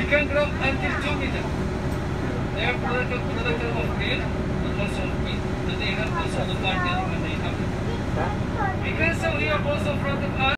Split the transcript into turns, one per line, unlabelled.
You can grow until 2 meters. They are product of grain and also meat. And they have also the farm animal they have. Because we are also front of us.